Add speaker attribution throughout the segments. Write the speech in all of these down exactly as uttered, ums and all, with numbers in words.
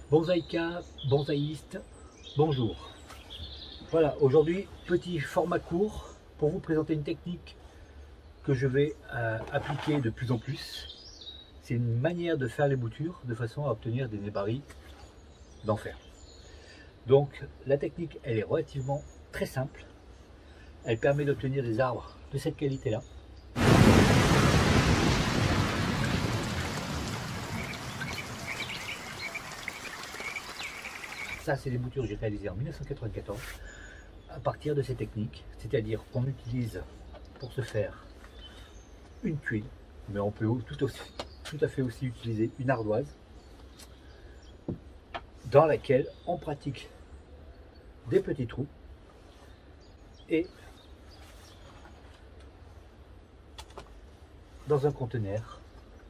Speaker 1: Bonsaïka, bonsaïste, bonjour. Voilà, aujourd'hui, petit format court pour vous présenter une technique que je vais euh, appliquer de plus en plus. C'est une manière de faire les boutures de façon à obtenir des nébaris d'enfer. Donc la technique, elle est relativement très simple. Elle permet d'obtenir des arbres de cette qualité-là. Ça, c'est les boutures que j'ai réalisées en mille neuf cent quatre-vingt-quatorze à partir de ces techniques, c'est-à-dire qu'on utilise pour ce faire une tuile, mais on peut tout, aussi, tout à fait aussi utiliser une ardoise dans laquelle on pratique des petits trous et dans un conteneur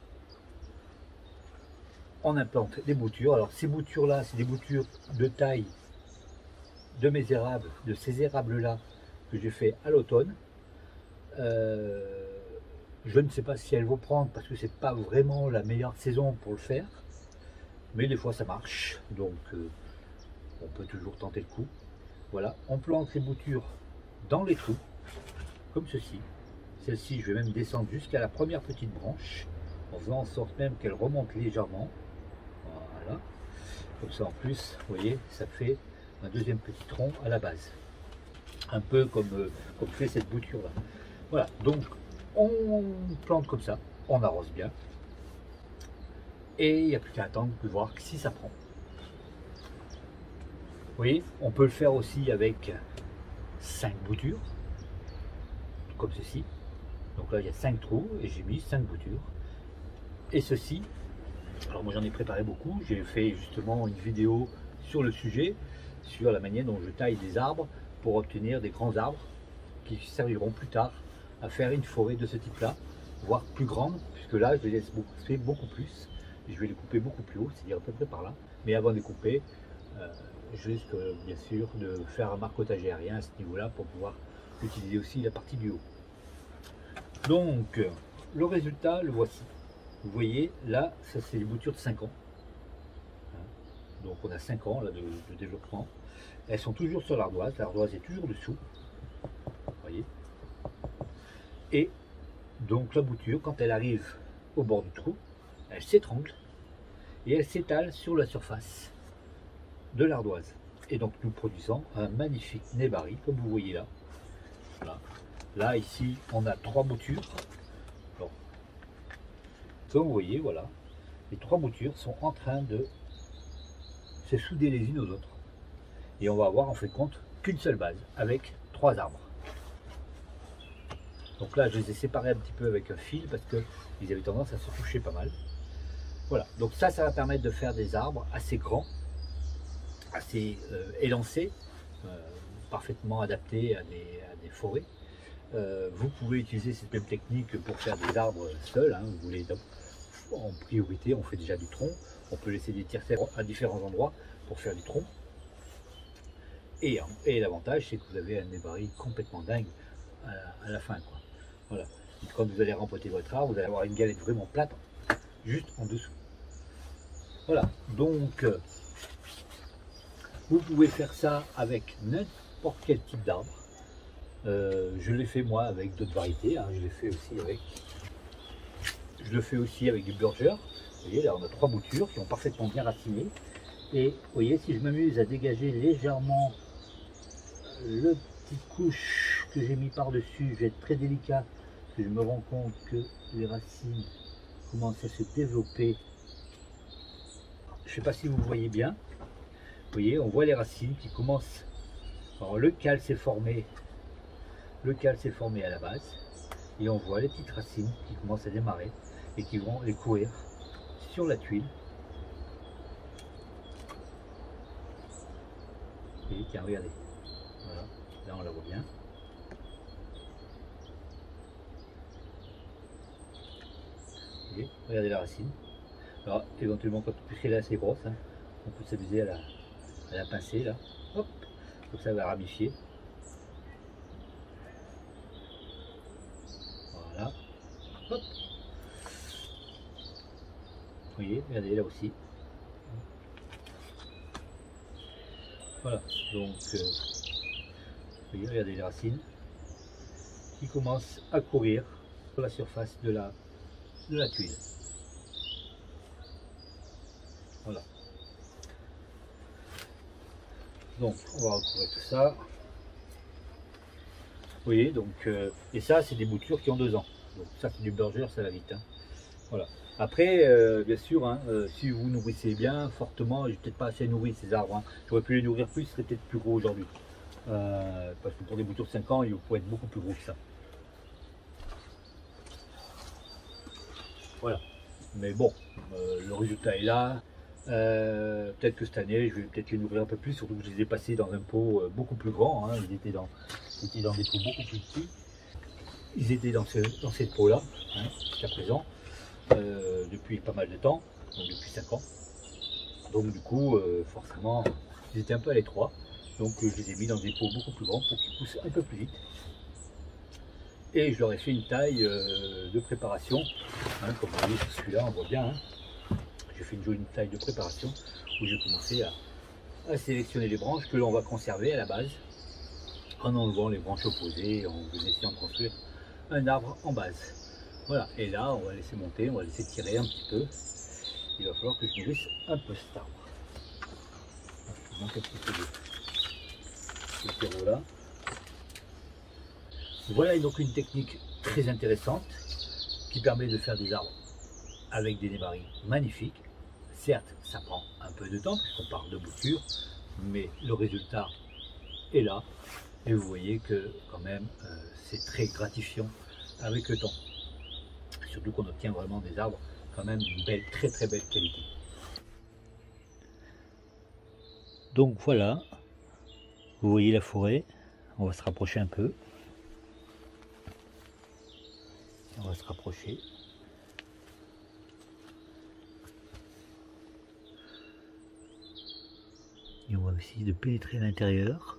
Speaker 1: on implante des boutures. Alors ces boutures là, c'est des boutures de taille de mes érables, de ces érables là que j'ai fait à l'automne. Euh, je ne sais pas si elles vont prendre parce que c'est pas vraiment la meilleure saison pour le faire, mais des fois ça marche, donc euh, on peut toujours tenter le coup. Voilà, on plante ces boutures dans les trous comme ceci. Celle-ci, je vais même descendre jusqu'à la première petite branche en faisant en sorte même qu'elle remonte légèrement. Voilà, comme ça en plus, vous voyez, ça fait un deuxième petit tronc à la base, un peu comme, euh, comme fait cette bouture là. Voilà, donc on plante comme ça, on arrose bien et il n'y a plus qu'à attendre de voir si ça prend. Vous voyez, on peut le faire aussi avec cinq boutures comme ceci. Donc là il y a cinq trous et j'ai mis cinq boutures. Et ceci, alors moi j'en ai préparé beaucoup, j'ai fait justement une vidéo sur le sujet, sur la manière dont je taille des arbres pour obtenir des grands arbres qui serviront plus tard à faire une forêt de ce type là, voire plus grande, puisque là je les laisse beaucoup, beaucoup plus, et je vais les couper beaucoup plus haut, c'est-à-dire à peu près par là. Mais avant de les couper, euh, je risque bien sûr de faire un marcotage aérien à ce niveau là pour pouvoir utiliser aussi la partie du haut. Donc le résultat, le voici. Vous voyez là, ça c'est les boutures de cinq ans. Donc on a cinq ans là, de, de développement. Elles sont toujours sur l'ardoise, l'ardoise est toujours dessous. Vous voyez. Et donc la bouture, quand elle arrive au bord du trou, elle s'étrangle et elle s'étale sur la surface de l'ardoise. Et donc nous produisons un magnifique nébari, comme vous voyez là. Voilà. Là ici on a trois boutures. Alors, comme vous voyez, voilà, les trois boutures sont en train de se souder les unes aux autres. Et on va avoir en fait compte qu'une seule base avec trois arbres. Donc là, je les ai séparés un petit peu avec un fil parce qu'ils avaient tendance à se toucher pas mal. Voilà, donc ça, ça va permettre de faire des arbres assez grands, assez euh, élancés, euh, parfaitement adaptés à des, à des forêts. Euh, vous pouvez utiliser cette même technique pour faire des arbres seuls. Hein, vous voulez, en priorité, on fait déjà du tronc. On peut laisser des tiers à différents endroits pour faire du tronc. Et, et l'avantage, c'est que vous avez un nébari complètement dingue à la, à la fin, quoi. Voilà. Et quand vous allez rempoter votre arbre, vous allez avoir une galette vraiment plate juste en dessous. Voilà. Donc, euh, vous pouvez faire ça avec n'importe quel type d'arbre. Euh, je l'ai fait moi avec d'autres variétés. Hein. Je l'ai fait aussi avec. Je le fais aussi avec du burger. Vous voyez, là on a trois boutures qui ont parfaitement bien raciné. Et vous voyez, si je m'amuse à dégager légèrement le petit couche que j'ai mis par-dessus, je vais être très délicat parce que je me rends compte que les racines commencent à se développer. Je ne sais pas si vous voyez bien. Vous voyez, on voit les racines qui commencent. Alors le cal s'est formé. Le cal s'est formé à la base. Et on voit les petites racines qui commencent à démarrer et qui vont les courir sur la tuile. Et tiens, regardez. Voilà, là on la voit bien. Et regardez la racine. Alors éventuellement, quand puisqu'elle est assez grosse, hein, on peut s'amuser à la, à la pincer là. Hop, comme ça elle va ramifier. Voilà. Hop. Vous voyez, regardez là aussi. Voilà, donc euh, regardez les racines qui commencent à courir sur la surface de la, de la tuile. Voilà. Donc on va recouvrir tout ça. Vous voyez, donc euh, et ça c'est des boutures qui ont deux ans. Donc ça c'est du burger, ça va vite. Hein. Voilà. Après, euh, bien sûr, hein, euh, si vous nourrissez bien, fortement, j'ai peut-être pas assez nourri ces arbres. Hein. J'aurais pu les nourrir plus, ils seraient peut-être plus gros aujourd'hui. Euh, parce que pour des boutures de cinq ans, ils pourraient être beaucoup plus gros que ça. Voilà. Mais bon, euh, le résultat est là. Euh, peut-être que cette année, je vais peut-être les nourrir un peu plus, surtout que je les ai passés dans un pot euh, beaucoup plus grand. Hein. Ils, étaient dans, ils étaient dans des pots beaucoup plus petits. Ils étaient dans, ce, dans cette peau-là, hein, jusqu'à présent, euh, depuis pas mal de temps, donc depuis cinq ans. Donc du coup, euh, forcément, ils étaient un peu à l'étroit. Donc euh, je les ai mis dans des pots beaucoup plus grands pour qu'ils poussent un peu plus vite. Et je leur ai fait une taille euh, de préparation, hein, comme vous voyez sur celui-là, on voit bien. Hein. J'ai fait une jolie taille de préparation où j'ai commencé à, à sélectionner les branches que l'on va conserver à la base, en enlevant les branches opposées, en essayant de construire un arbre en base. Voilà, et là on va laisser monter, on va laisser tirer un petit peu. Il va falloir que je nourrisse un peu cet arbre. Je manque un petit peu de, de terreau là. Voilà donc une technique très intéressante qui permet de faire des arbres avec des nébaries magnifiques. Certes, ça prend un peu de temps puisqu'on part de bouture, mais le résultat est là. Et vous voyez que quand même euh, c'est très gratifiant avec le temps. Surtout qu'on obtient vraiment des arbres quand même d'une belle, très très belle qualité. Donc voilà, vous voyez la forêt, on va se rapprocher un peu. On va se rapprocher. Et on va essayer de pénétrer à l'intérieur.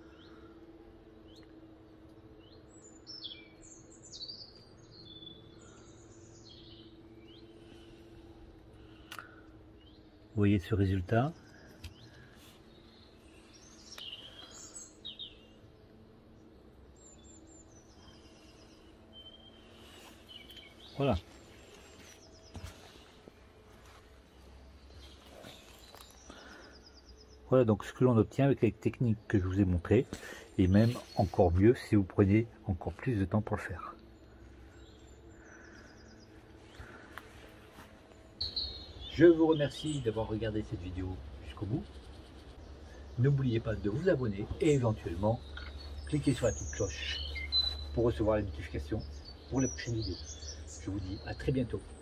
Speaker 1: Vous voyez ce résultat. Voilà. Voilà donc ce que l'on obtient avec les techniques que je vous ai montrées, et même encore mieux si vous prenez encore plus de temps pour le faire. Je vous remercie d'avoir regardé cette vidéo jusqu'au bout. N'oubliez pas de vous abonner et éventuellement cliquez sur la petite cloche pour recevoir les notifications pour les prochaines vidéos. Je vous dis à très bientôt.